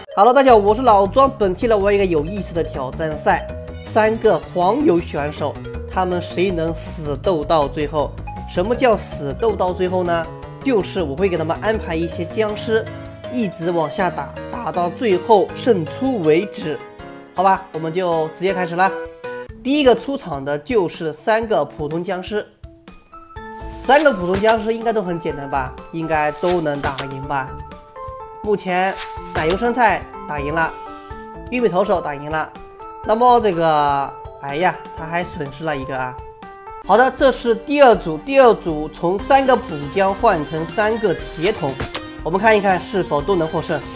Hello， 大家好，我是老庄。本期来玩一个有意思的挑战赛，3个黄油选手，他们谁能死斗到最后？什么叫死斗到最后呢？就是我会给他们安排一些僵尸，一直往下打，打到最后胜出为止。好吧，我们就直接开始啦。第一个出场的就是3个普通僵尸。3个普通僵尸应该都很简单吧？应该都能打赢吧？目前奶油生菜打赢了，玉米投手打赢了，那么这个，哎呀，他还损失了一个啊。好的，这是第二组，第二组从3个普僵换成3个铁桶，我们看一看是否都能获胜。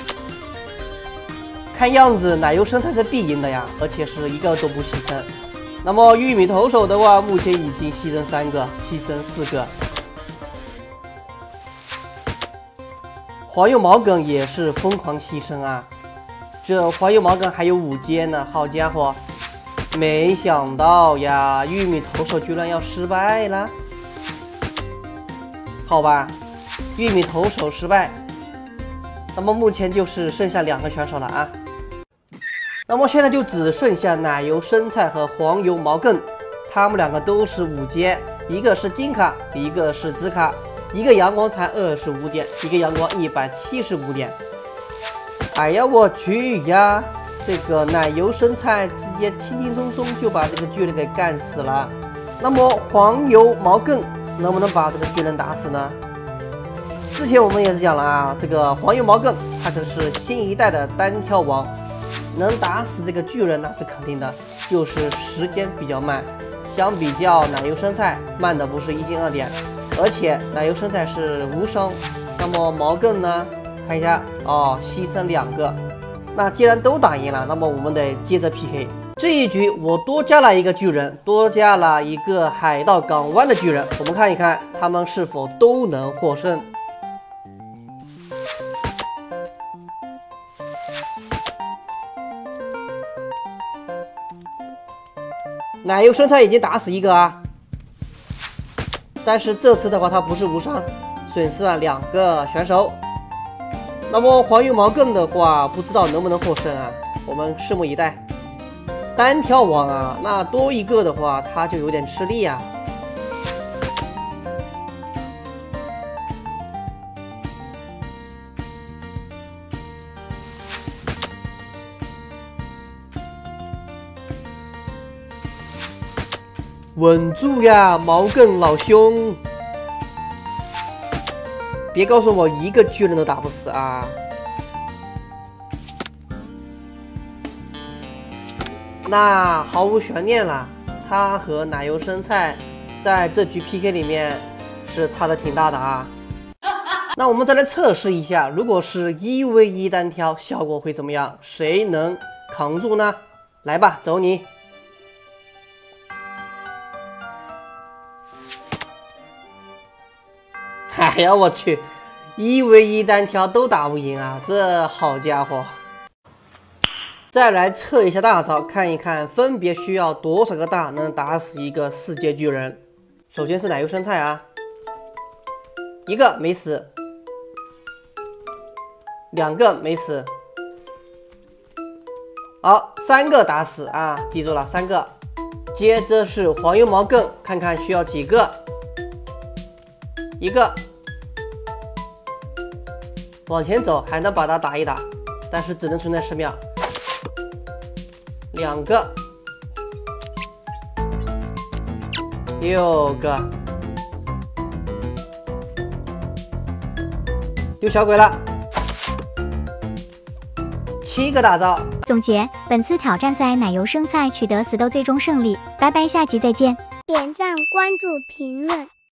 看样子奶油生菜是必赢的呀，而且是一个都不牺牲。那么玉米投手的话，目前已经牺牲3个，牺牲4个。黄油毛梗也是疯狂牺牲啊！这黄油毛梗还有5阶呢，好家伙！没想到呀，玉米投手居然要失败了。好吧，玉米投手失败。那么目前就是剩下2个选手了啊。那么现在就只剩下奶油生菜和黄油毛梗，他们2个都是5阶，一个是金卡，一个是紫卡。一个阳光才25点，一个阳光175点。哎呀，我去呀！这个奶油生菜直接轻轻松松就把这个巨人给干死了。那么黄油毛梗能不能把这个巨人打死呢？之前我们也是讲了啊，这个黄油毛梗它可是新一代的单挑王，能打死这个巨人那是肯定的，就是时间比较慢，相比较奶油生菜慢的不是1星2点。而且奶油生菜是无伤，那么毛梗呢？看一下哦，牺牲2个。那既然都打赢了，那么我们得接着 PK。这一局我多加了一个巨人，多加了一个海盗港湾的巨人，我们看一看他们是否都能获胜。奶油生菜已经打死1个啊！但是这次的话，他不是无伤，损失了2个选手。那么黄油毛梗的话，不知道能不能获胜啊？我们拭目以待。单挑王啊，那多一个的话，他就有点吃力啊。稳住呀，毛梗老兄！别告诉我一个巨人都打不死啊！那毫无悬念了，他和奶油生菜在这局 PK 里面是差的挺大的啊。那我们再来测试一下，如果是1v1单挑，效果会怎么样？谁能扛住呢？来吧，走你！哎呀，我去，1v1单挑都打不赢啊！这好家伙！再来测一下大招，看一看分别需要多少个大能打死一个4阶巨人。首先是奶油生菜啊，1个没死，2个没死，好，3个打死啊！记住了，3个。接着是黄油毛梗，看看需要几个。1个，往前走还能把它打一打，但是只能存在10秒。2个，6个，丢小鬼了，7个大招。 总结：本次挑战赛奶油生菜取得死斗最终胜利。拜拜，下集再见。 点赞、关注、评论。